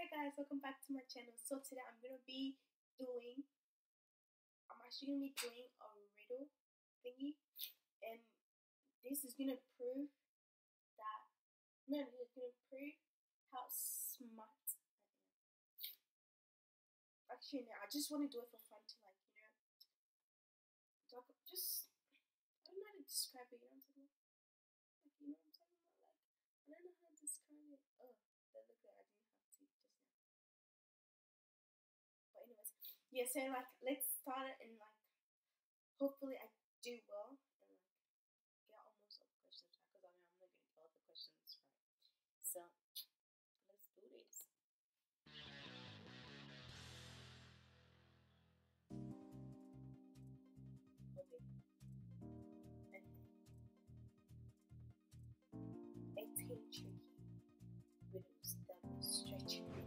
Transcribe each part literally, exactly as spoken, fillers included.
Hi guys, welcome back to my channel. So today I'm gonna be doing, I'm actually gonna be doing a riddle thingy, and this is gonna prove that, no, this is gonna prove how smart I am. Actually, no, I just want to do it for fun to like, you know, talk, just, I don't know how to describe it, you know what I'm talking about? Like, you know what I'm talking about? Like, I don't know how to describe it. Oh, that looked like I didn't have to just now. But anyways, yeah, so like let's start it and like hopefully I do well and like get almost all the questions right because I mean I'm not gonna get all the questions right. So let's do this. Okay. eighteen tricky riddles that will stretch you.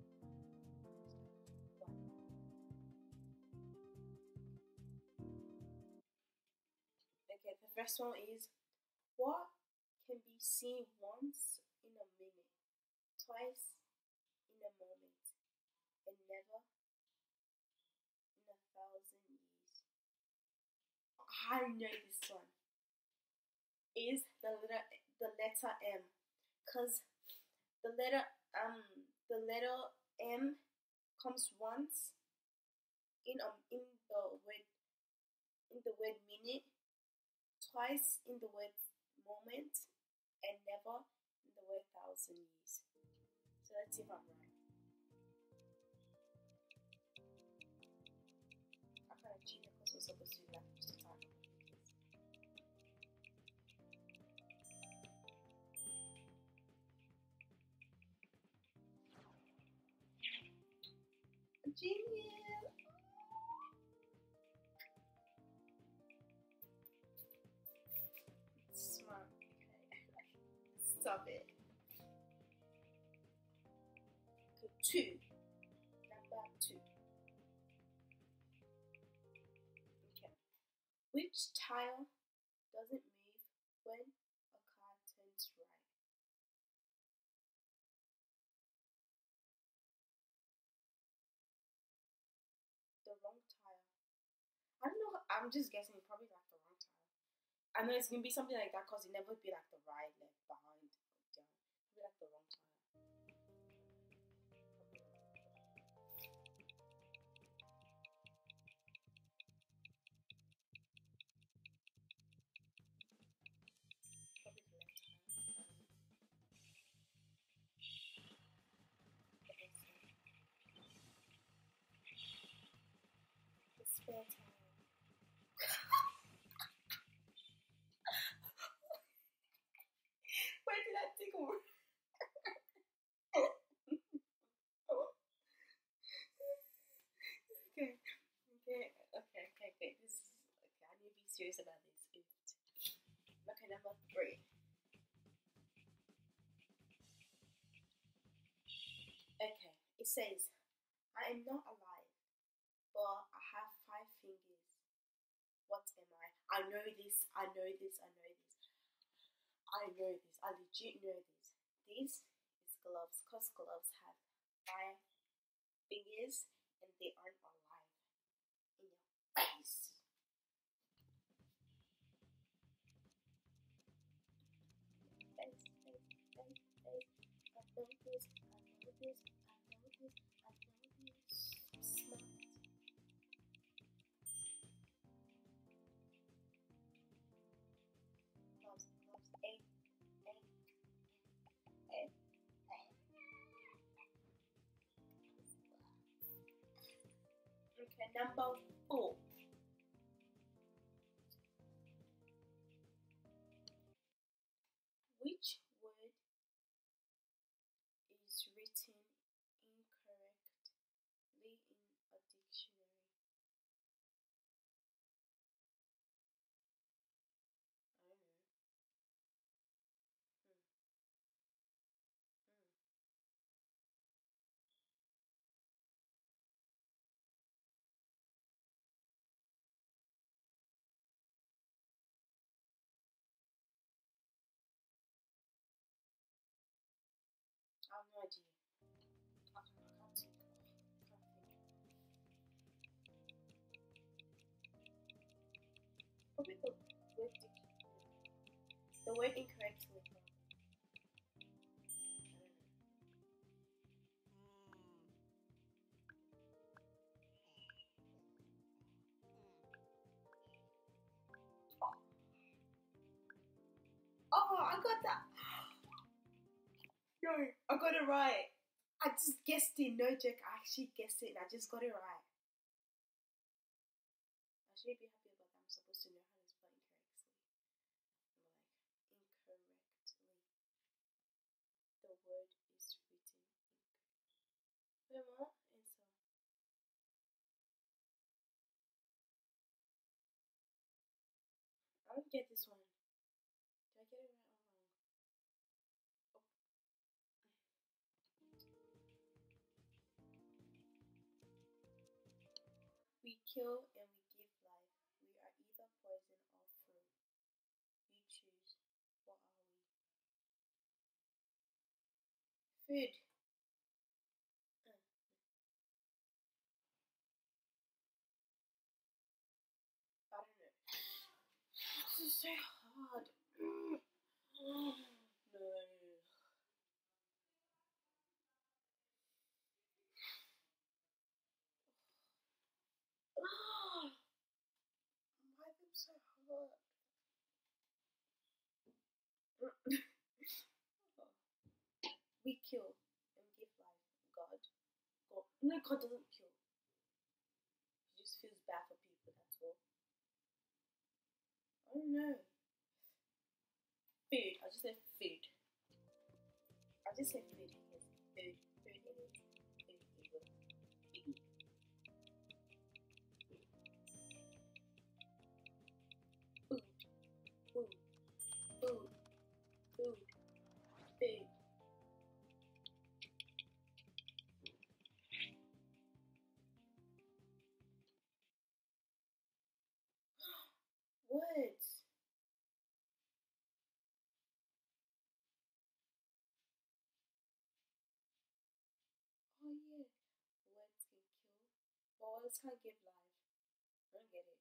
Okay, the first one is, what can be seen once in a minute, twice in a moment, and never in a thousand years? I know this one. Is the letter the letter M, cause the letter um the letter M comes once in um in the word in the word minute, twice in the word moment, and never in the word thousand years. So let's see if I'm right. I kind of cheated because we're supposed to do that to start. Genius! Smart. Okay. Stop it. Okay, two. Number two. Okay. Which tile doesn't move when a car turns right? The wrong tile. I don't know. I'm just guessing. Probably like the wrong tile. I know it's gonna be something like that because it never be like the right, left, behind, down. It'll be like the wrong tile. Probably the left tile. The spare tile. Where did that tickle? Okay, okay, okay, okay, okay. This is okay. I need to be serious about this. Okay, number three. Okay, it says, I am not alive, but I have five fingers. What am I? I know this, I know this, I know this. I know this, I legit know this. This is gloves, because gloves have five fingers and they aren't alive in your face. Face, face, face, face. I know this, I know this, I know this, I know this. Smart. Gloves, gloves, eight, eight, eight, eight. Okay, number four. Which word is written incorrectly in a dictionary? I don't know. Hmm. Hmm. I have no idea. I have Probably the word the word incorrectly. Oh, I got that. No, I got it right. I just guessed it. No joke. I actually guessed it and I just got it right. I should be happy about that. I'm supposed to know how to spell incorrectly. Like, incorrectly. The word is written incorrectly. Wait, what? And so, I don't get this one. Did I get it right or wrong? Oh. We kill and we give life. We are either poison or fruit. You choose. What are we? Food. Uh, I don't know. This is so hard. No. Why are they so hard? We kill and give life. God. God. No, God doesn't kill. He just feels bad for people, that's all. I don't know. Food. I just said food. I just said food. Yes. Food. Food it is. Food it is. Food. Food. Food. Food. Food. Food. Words. Oh yeah. Words can kill. But words can't give life. I don't get it.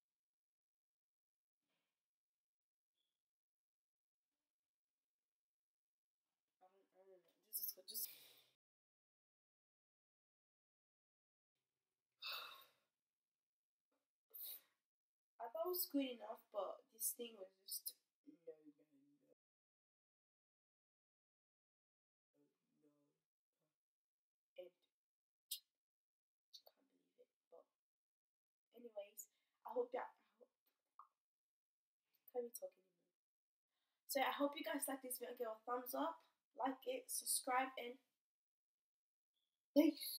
I don't, I don't know. This is just. I thought it was good enough, but this thing was just no, no, no, no, no. And can't believe it. But anyways, I hope that I hope can we talk anymore. So I hope you guys like this video. Give a thumbs up, like it, subscribe, and peace.